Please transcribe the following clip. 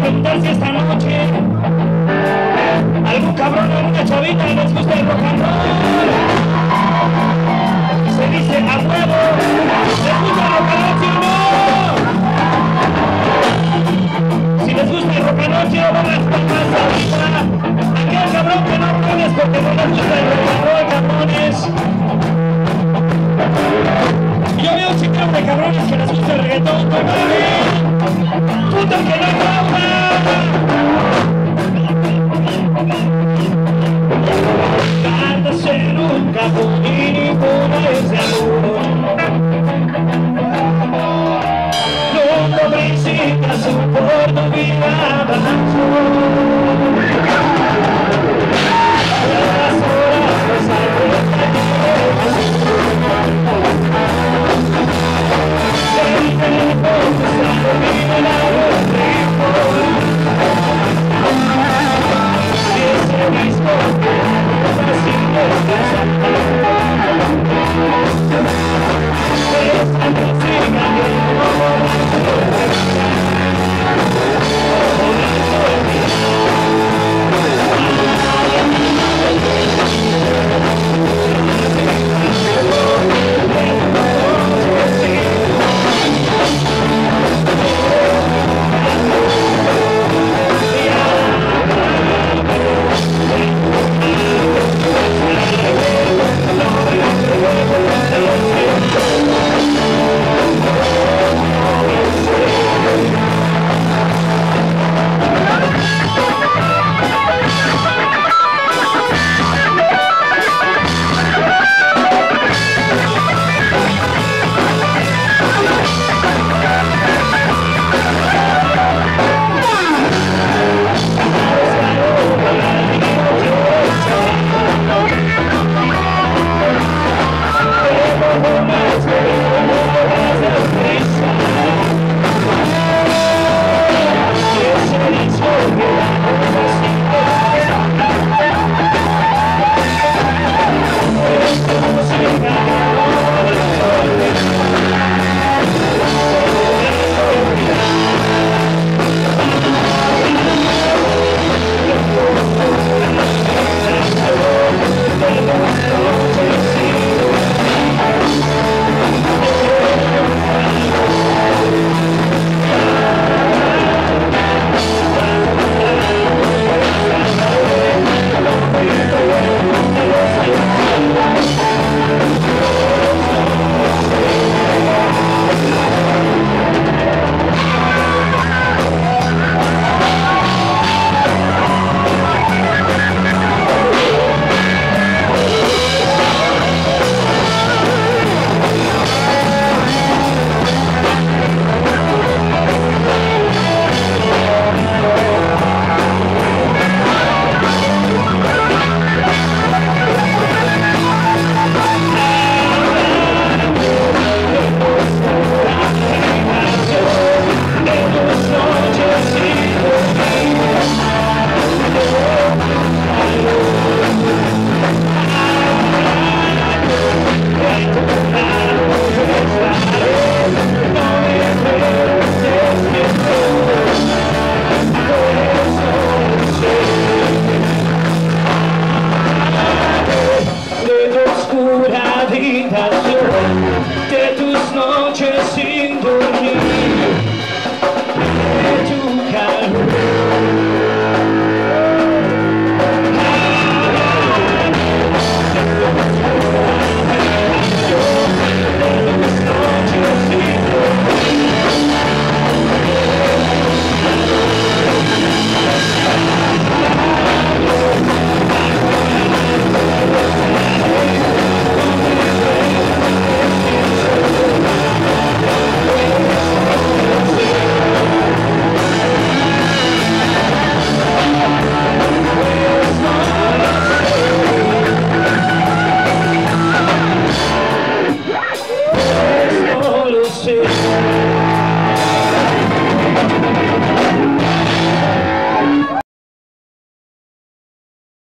preguntar si esta noche algún cabrón o alguna chavita les gusta el rock and roll. Se dice a huevo, ¿les gusta el rock and roll, sí o no? Si les gusta el rock and roll, quiero ver las palmas ahorita. Aquel cabrón que no roles porque no les gusta el rock and roll, cabrones. Yo veo un chiquero de cabrones que les gusta el reggaetón, no mames. Puto que no trabaja. Andas en un cajón y ninguno es de amor. No visitas por tu vida avanzó. Las horas pasan por el teléfono está dormido en algo rico. Y ese disco así no pasa. Esta música que no de tus noches.